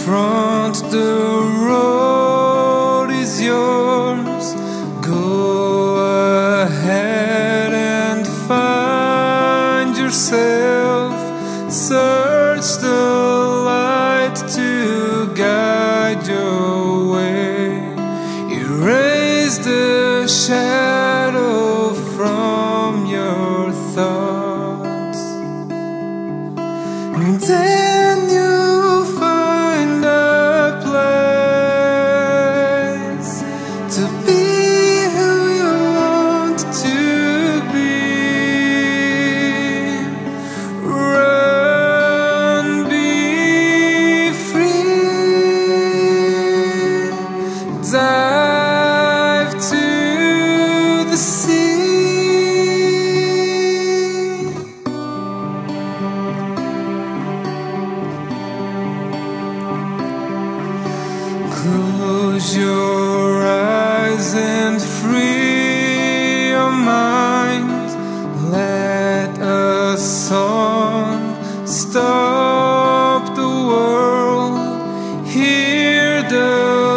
front, the road is yours. Go ahead and find yourself. Search the light to guide your way. Erase the shadow from your thoughts, and then you'll find a place to be who you want to be. Run, be free, dive to the sea. Close your eyes and free your mind. Let a song stop the world. Hear the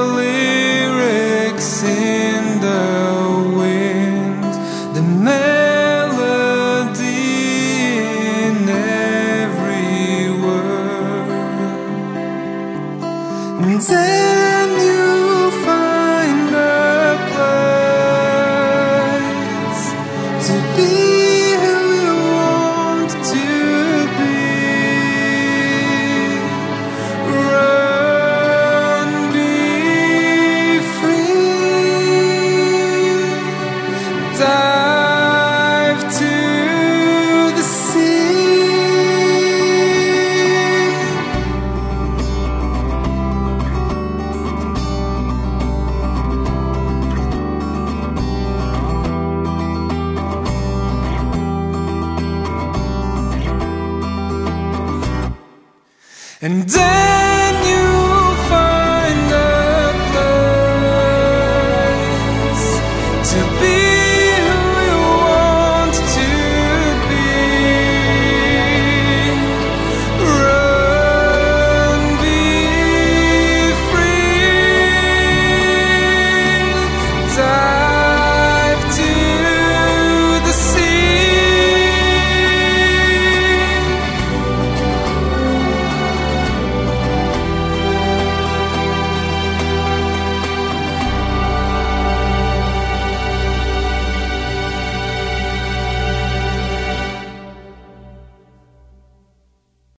lyrics in the wind, the melody in every word, and then you'll find a place to be who you want to be. Run, be free, dive to the sea. And then